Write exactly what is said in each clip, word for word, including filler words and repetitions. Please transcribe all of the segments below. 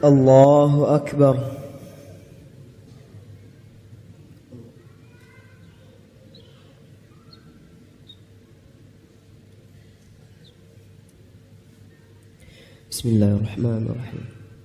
الله أكبر. بسم الله الرحمن الرحيم.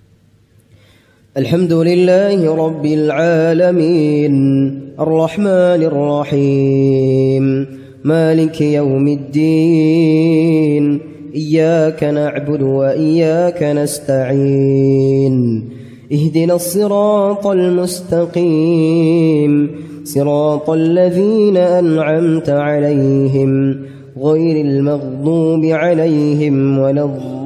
الحمد لله رب العالمين الرحمن الرحيم مالك يوم الدين إياك نعبد وإياك نستعين اهدنا الصراط المستقيم صراط الذين أنعمت عليهم غير المغضوب عليهم ولا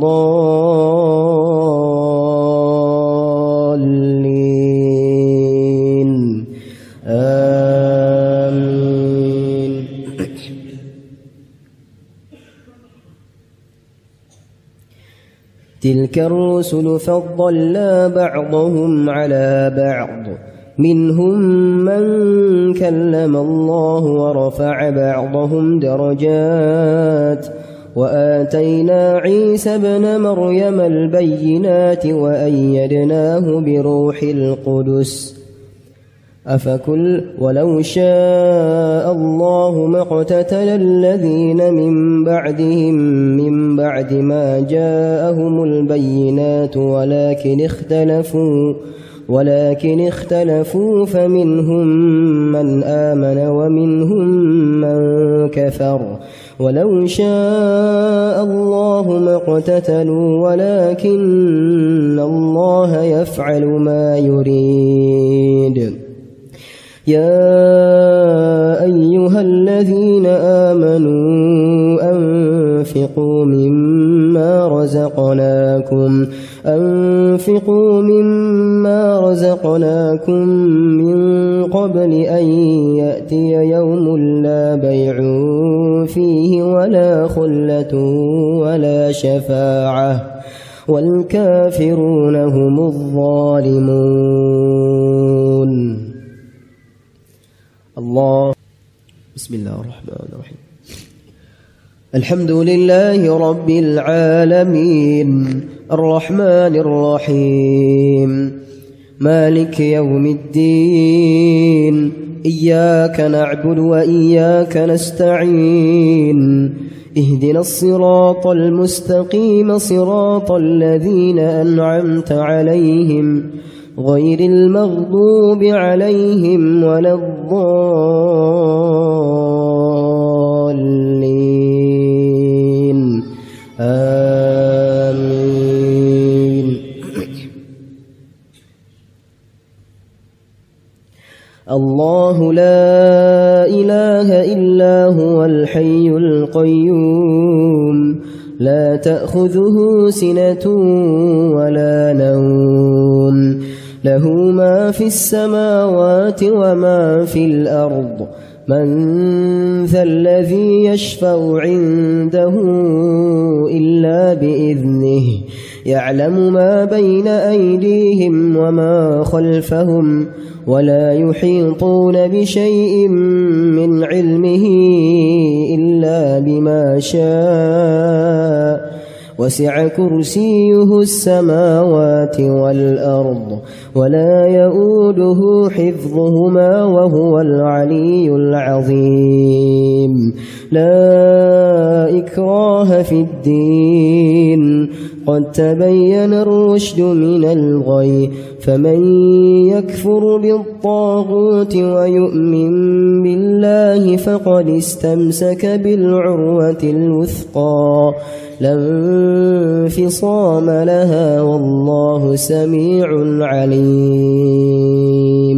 الضالين آمين. تلك الرسل فضلنا بعضهم على بعض منهم من كلم الله ورفع بعضهم درجات وآتينا عيسى ابن مريم البينات وأيدناه بروح القدس أفكل ولو شاء الله ما اقتتل الذين من بعدهم من بعد ما جاءهم البينات ولكن اختلفوا ولكن اختلفوا فمنهم من آمن ومنهم من كفر ولو شاء الله ما اقتتلوا ولكن الله يفعل ما يريد. يا أيها الذين آمنوا أنفقوا مما رزقناكم أنفقوا مما رزقناكم من قبل أن يأتي يوم لا بيع فيه ولا خلة ولا شفاعة والكافرون هم الظالمون. الله. بسم الله الرحمن الرحيم. الحمد لله رب العالمين الرحمن الرحيم مالك يوم الدين إياك نعبد وإياك نستعين اهدنا الصراط المستقيم صراط الذين أنعمت عليهم غير المغضوب عليهم ولا الضالين آمين. الله لا إله إلا هو الحي القيوم لا تأخذه سنة ولا نوم له ما في السماوات وما في الأرض من ذا الذي يشفع عنده إلا بإذنه يعلم ما بين أيديهم وما خلفهم ولا يحيطون بشيء من علمه إلا بما شاء وسع كرسيه السماوات والأرض ولا يؤوده حفظهما وهو العلي العظيم. لا إكراه في الدين قد تبين الرشد من الغي فمن يكفر بالطاغوت ويؤمن بالله فقد استمسك بالعروة الوثقى لا انفصام لها والله سميع عليم.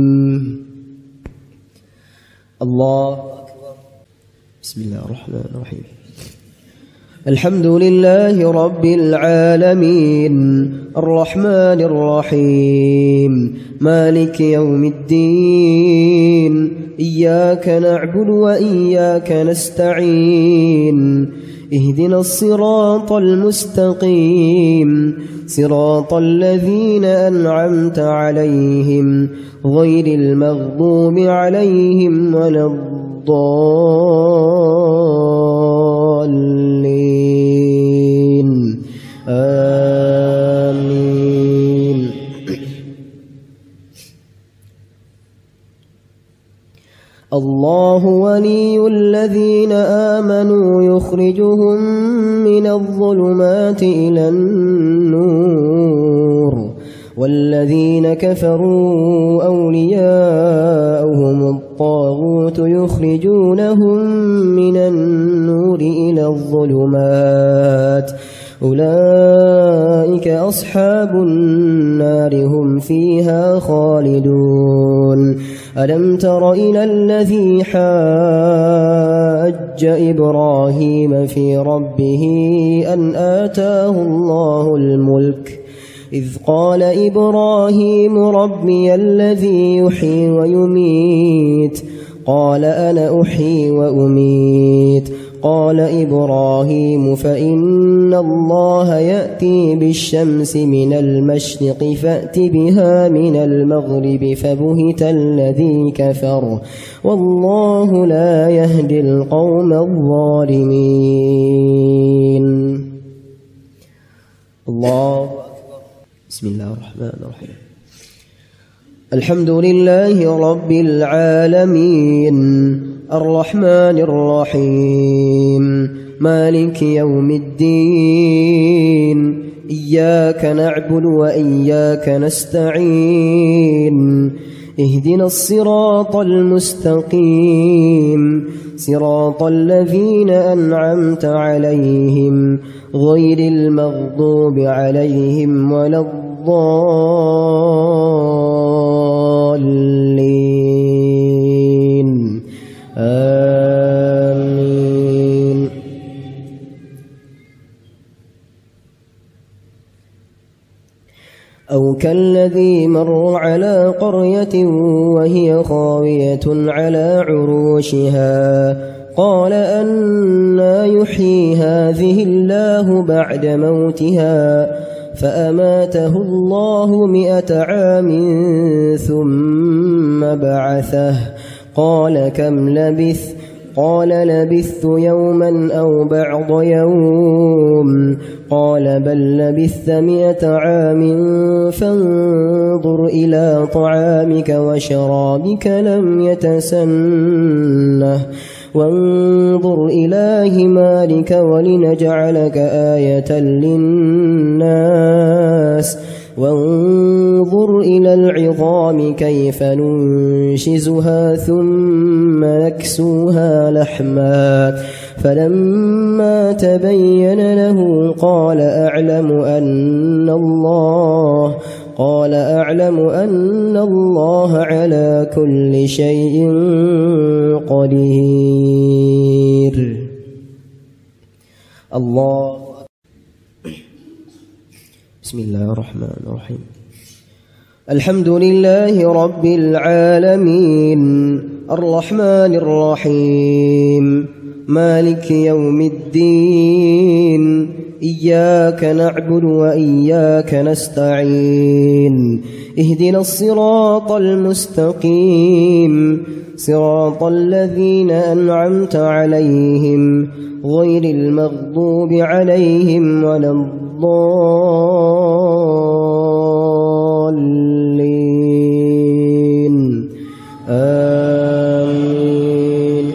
الله أكبر. بسم الله الرحمن الرحيم. الحمد لله رب العالمين الرحمن الرحيم مالك يوم الدين إياك نعبد وإياك نستعين اهدنا الصراط المستقيم صراط الذين أنعمت عليهم غير المغضوب عليهم ولا الضالين آمين. الله ولي الذين آمنوا يخرجهم من الظلمات إلى النور والذين كفروا أولياؤهم الطاغوت يخرجونهم من النور إلى الظلمات أولئك أصحاب النار هم فيها خالدون ألم تر إلى الذي حاج إبراهيم في ربه أن آتاه الله الملك إذ قال إبراهيم ربي الذي يحيي ويميت قال أنا أحيي وأميت قال إبراهيم فإن الله يأتي بالشمس من المشرق فأت بها من المغرب فبهت الذي كفر والله لا يهدي القوم الظالمين. الله. بسم الله الرحمن الرحيم. الحمد لله رب العالمين الرحمن الرحيم مالك يوم الدين إياك نعبد وإياك نستعين اهدنا الصراط المستقيم صراط الذين أنعمت عليهم غير المغضوب عليهم ولا الضالين آمين. أو كالذي مر على قرية وهي خاوية على عروشها قال أنى يحيي هذه الله بعد موتها فأماته الله مئة عام ثم بعثه قال كم لبثت قال لبثت يوما أو بعض يوم قال بل لبثت مئة عام فانظر إلى طعامك وشرابك لم يتسنه وانظر إلى همارك ولنجعلك آية للناس وانظر إلى العظام كيف ننشزها ثم نكسوها لحما فلما تبين له قال أعلم أن الله قال أعلم أن الله على كل شيء قدير. الله. بسم الله الرحمن الرحيم. الحمد لله رب العالمين الرحمن الرحيم مالك يوم الدين إياك نعبد وإياك نستعين اهدنا الصراط المستقيم صراط الذين أنعمت عليهم غير المغضوب عليهم ولا الضالين آمين.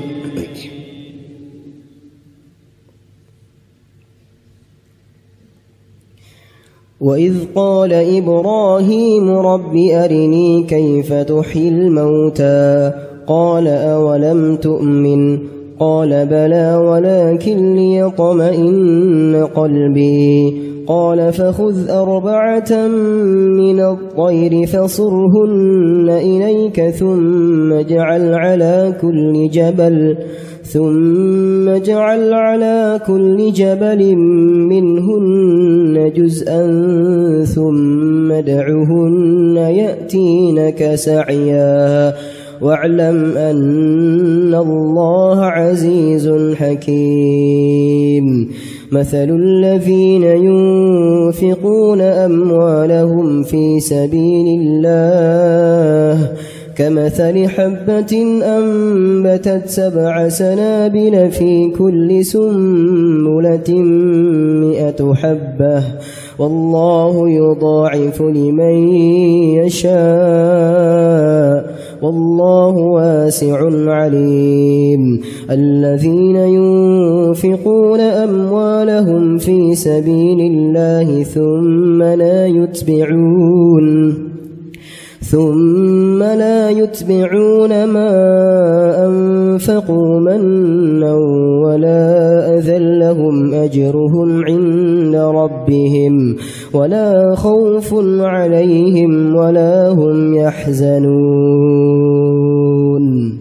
وإذ قال إبراهيم رب أرني كيف تحيي الموتى قال أولم تؤمن قال بلى ولكن ليطمئن قلبي قال فخذ أربعة من الطير فصرهن إليك ثم اجعل على كل جبل ثم اجعل على كل جبل منهن جزءا ثم ادعهن يأتينك سعيا واعلم أن الله عزيز حكيم. مثل الذين ينفقون أموالهم في سبيل الله كمثل حبة أنبتت سبع سنابل في كل سنبلة مئة حبة والله يضاعف لمن يشاء والله واسع عليم الذين ينفقون أموالهم في سبيل الله ثم لا يتبعون ثم لا يتبعون ما أنفقوا منا ولا أذى لهم أجرهم عند ربهم ولا خوف عليهم ولا هم يحزنون.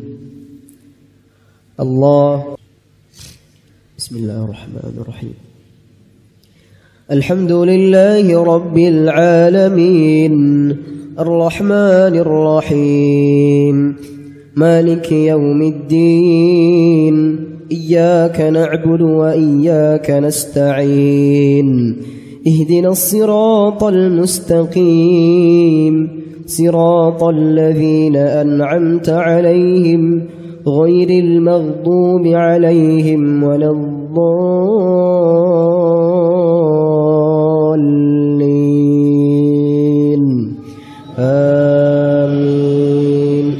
الله. بسم الله الرحمن الرحيم. الحمد لله رب العالمين الرحمن الرحيم مالك يوم الدين إياك نعبد وإياك نستعين اهدنا الصراط المستقيم صراط الذين أنعمت عليهم غير المغضوب عليهم ولا الضالين آمين.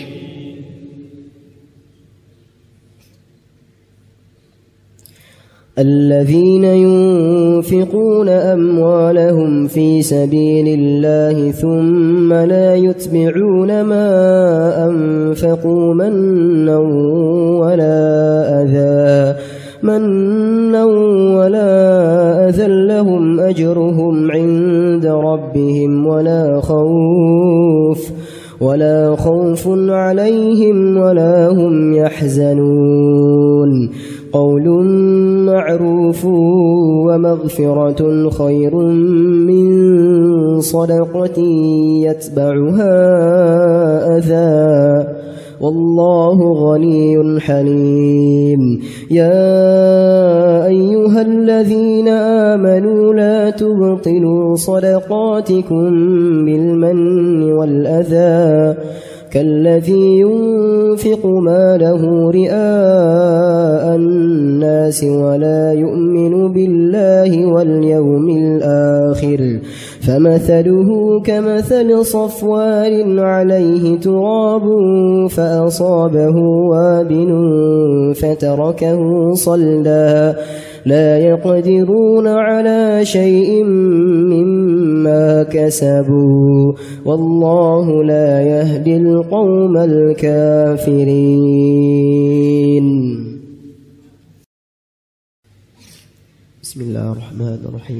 الذين ينفقون أموالهم في سبيل الله ثم لا يتبعون ما أنفقوا منا ولا أذى منا ولا أذى لهم أجرهم عند ربهم ولا خوف ولا خوف عليهم ولا هم يحزنون. قول معروف ومغفرة خير من صدقة يتبعها أذى والله غني حليم. يا أيها الذين آمنوا لا تبطلوا صدقاتكم بالمن والأذى كالذي ينفق ماله رئاء الناس ولا يؤمن بالله واليوم الآخر فمثله كمثل صفوان عليه تراب فأصابه وابل فتركه صلدا لا يقدرون على شيء مما كسبوا والله لا يهدي القوم الكافرين. بسم الله الرحمن الرحيم.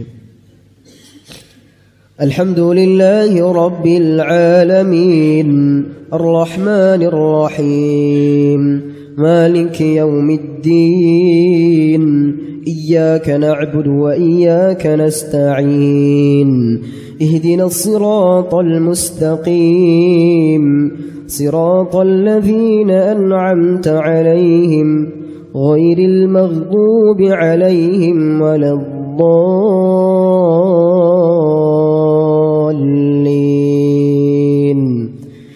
الحمد لله رب العالمين الرحمن الرحيم مالك يوم الدين إياك نعبد وإياك نستعين اهدنا الصراط المستقيم صراط الذين أنعمت عليهم غير المغضوب عليهم ولا الضالين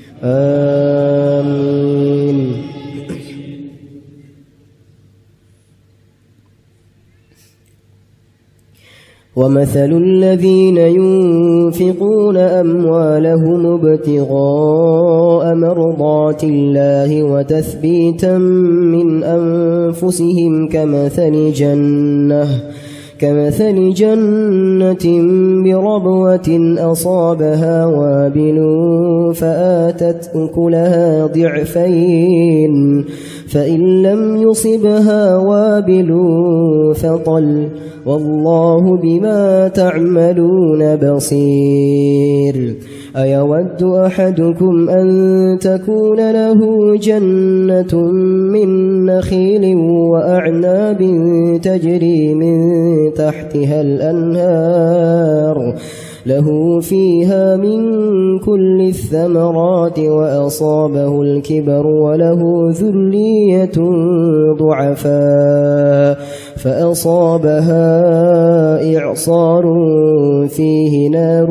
آمين. ومثل الذين ينفقون أموالهم ابتغاء مرضات الله وتثبيتا من أنفسهم كمثل جنة كمثل جنة بربوة أصابها وابل فآتت أكلها ضعفين فإن لم يصبها وابل فطل والله بما تعملون بصير. أيود أحدكم أن تكون له جنة من نخيل وأعناب تجري من تحتها الأنهار له فيها من كل الثمرات وأصابه الكبر وله ذرية ضعفاء فأصابها إعصار فيه نار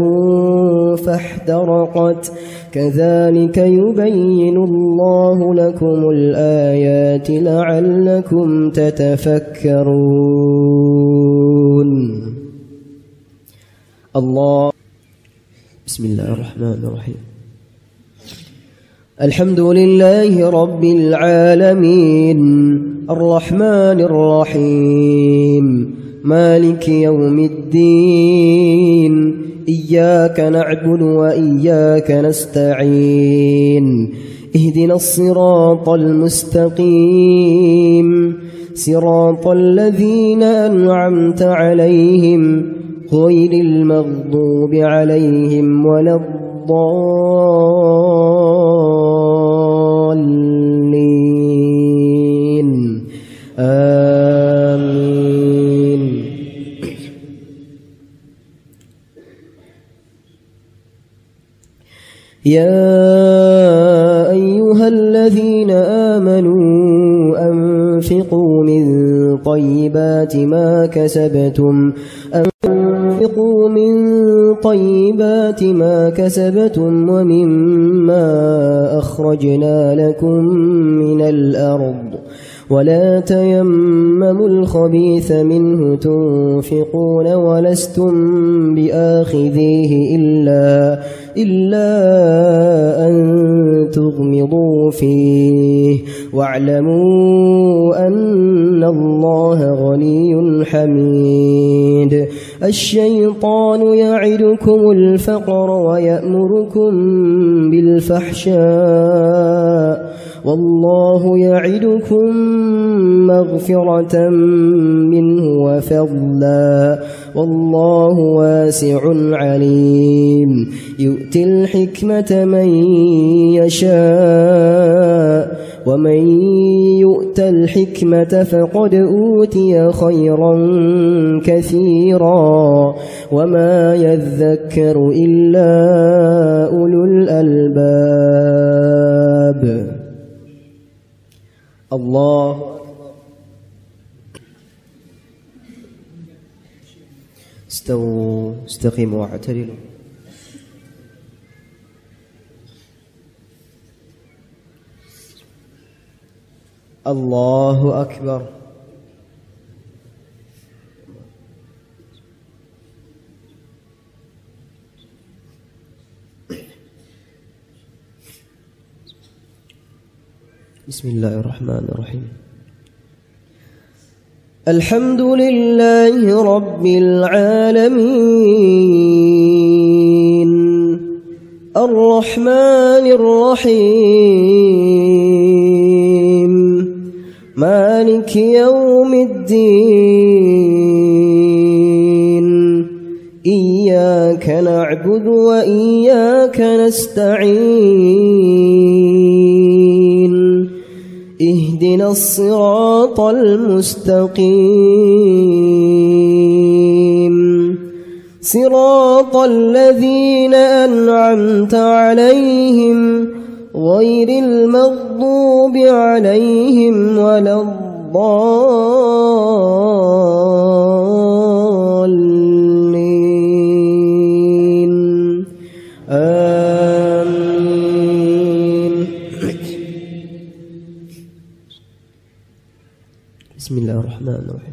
فاحترقت كذلك يبين الله لكم الآيات لعلكم تتفكرون. الله. بسم الله الرحمن الرحيم. الحمد لله رب العالمين الرحمن الرحيم مالك يوم الدين إياك نعبد وإياك نستعين اهدنا الصراط المستقيم صراط الذين أنعمت عليهم غير المغضوب عليهم ولا الضالين آمين. يا أيها الذين آمنوا أنفقوا من طيبات ما كسبتم أنفقوا من طيبات ما كسبتم ومما أخرجنا لكم من الأرض ولا تيمموا الخبيث منه تنفقون ولستم بآخذيه إلا إلا أن تغمضوا فيه واعلموا أن الله غني حميد. الشيطان يعدكم الفقر ويأمركم بالفحشاء والله يعدكم مغفرة منه وفضلا والله واسع عليم. يؤتي الحكمة من يشاء ومن يؤت الحكمة فقد أوتي خيرا كثيرا وما يذكر إلا أولو الألباب. الله استووا استقيموا واعتدلوا. الله أكبر. بسم الله الرحمن الرحيم. الحمد لله رب العالمين الرحمن الرحيم مالك يوم الدين إياك نعبد وإياك نستعين اهدنا الصراط المستقيم صراط الذين أنعمت عليهم غير المغضوب عليهم ولا الضالين آمين. بسم الله الرحمن الرحيم.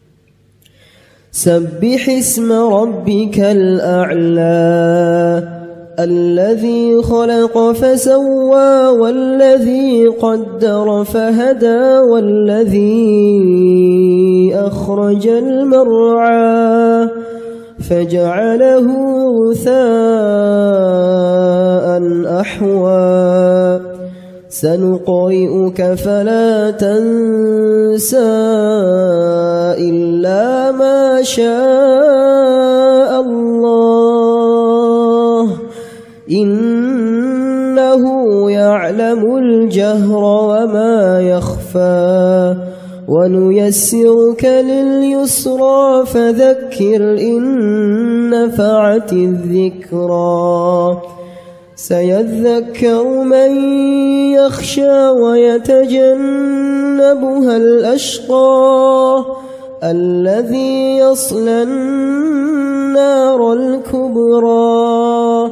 سبح اسم ربك الأعلى الذي خلق فسوى والذي قدر فهدى والذي أخرج المرعى فجعله غثاء أحوى سنقرئك فلا تنسى إلا ما شاء الله إنه يعلم الجهر وما يخفى ونيسرك لليسرى فذكر إن نفعت الذكرى سيذكر من يخشى ويتجنبها الأشقى الذي يصلى النار الكبرى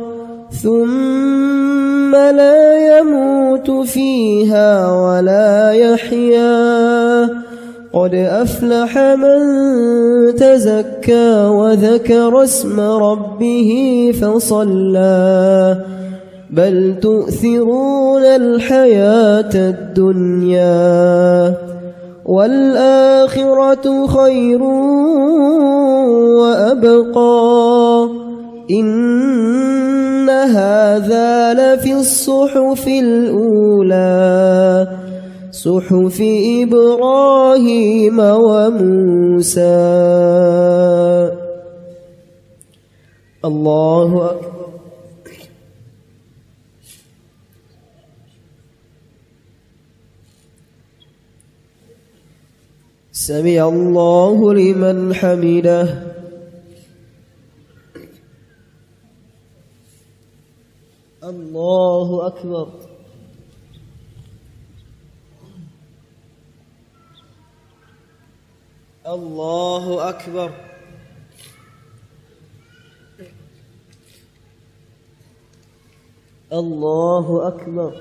ثم لا يموت فيها ولا يحيا قد أفلح من تزكى وذكر اسم ربه فصلى بل تؤثرون الحياة الدنيا والآخرة خير وأبقى إن هذا لفي الصحف الأولى صحف إبراهيم وموسى. الله أكبر. سمع الله لمن حمده. الله أكبر. الله أكبر. الله أكبر.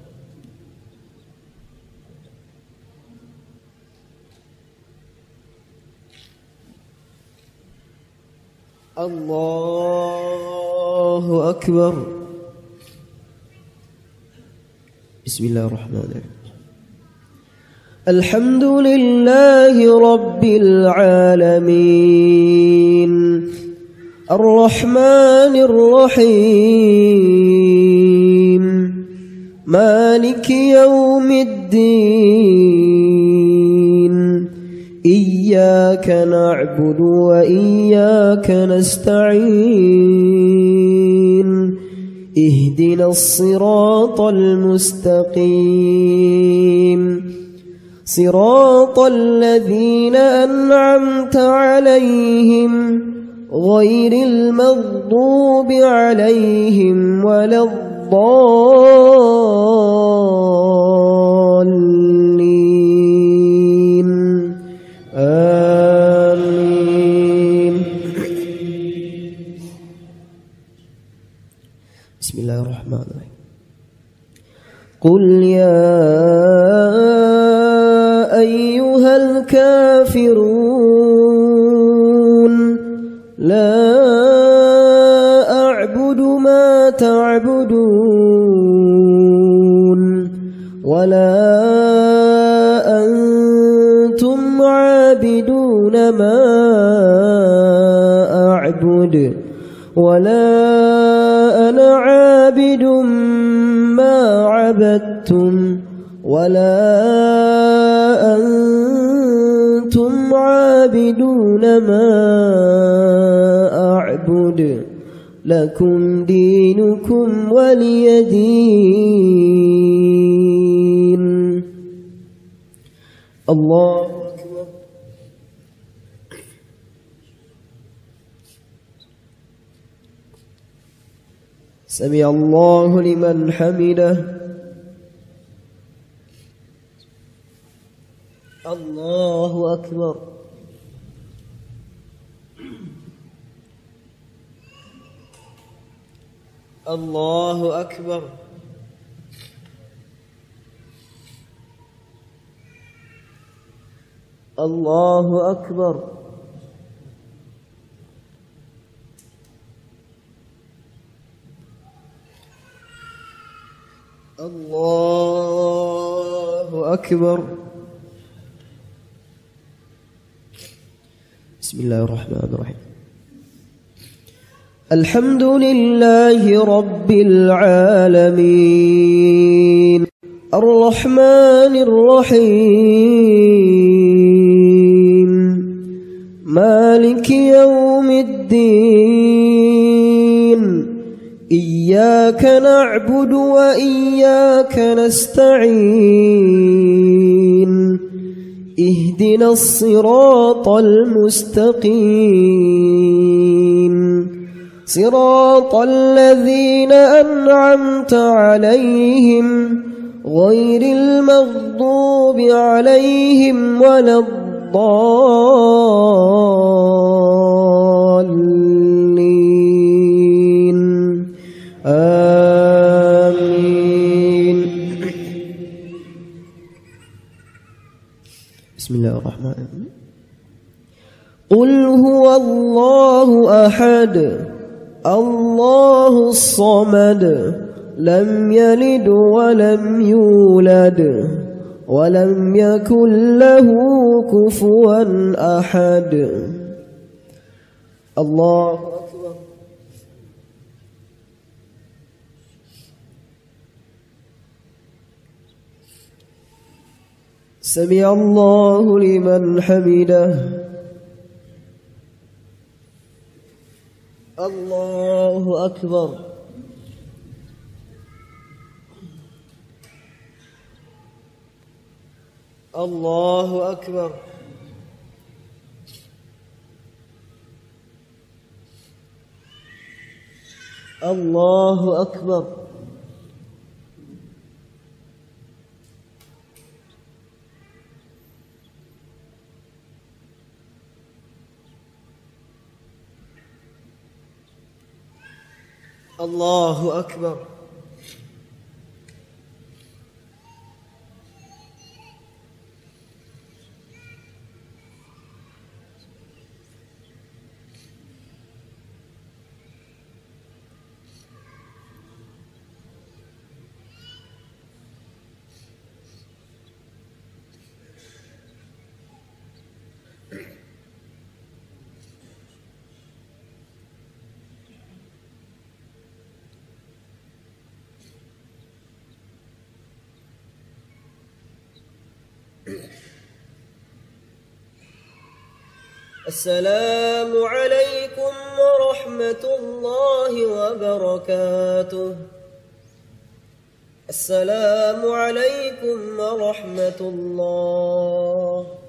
الله أكبر. بسم الله الرحمن الرحيم. الحمد لله رب العالمين الرحمن الرحيم مالك يوم الدين إياك نعبد وإياك نستعين اهدنا الصراط المستقيم صراط الذين أنعمت عليهم غير المغضوب عليهم ولا الضالين آمين. بسم الله الرحمن الرحيم. قل يا أيها الكافرون لا أعبد ما تعبدون ولا أنتم عابدون ما أعبد ولا أنا عابد ما عبدتم ولا أنتم عابدون ما أعبد لكم دينكم ولي دين. الله أكبر. سمع الله لمن حمده. الله أكبر. الله أكبر. الله أكبر. الله أكبر. بسم الله الرحمن الرحيم. الحمد لله رب العالمين الرحمن الرحيم مالك يوم الدين إياك نعبد وإياك نستعين اهدنا الصراط المستقيم صراط الذين أنعمت عليهم غير المغضوب عليهم ولا الضالين آمين. بسم الله الرحمن الرحيم. قل هو الله أحد الله الصمد لم يلد ولم يولد ولم يكن له كفوا أحد. الله أكبر. سمع الله لمن حمده. الله أكبر. الله أكبر. الله أكبر. الله أكبر. السلام عليكم ورحمة الله وبركاته. السلام عليكم ورحمة الله.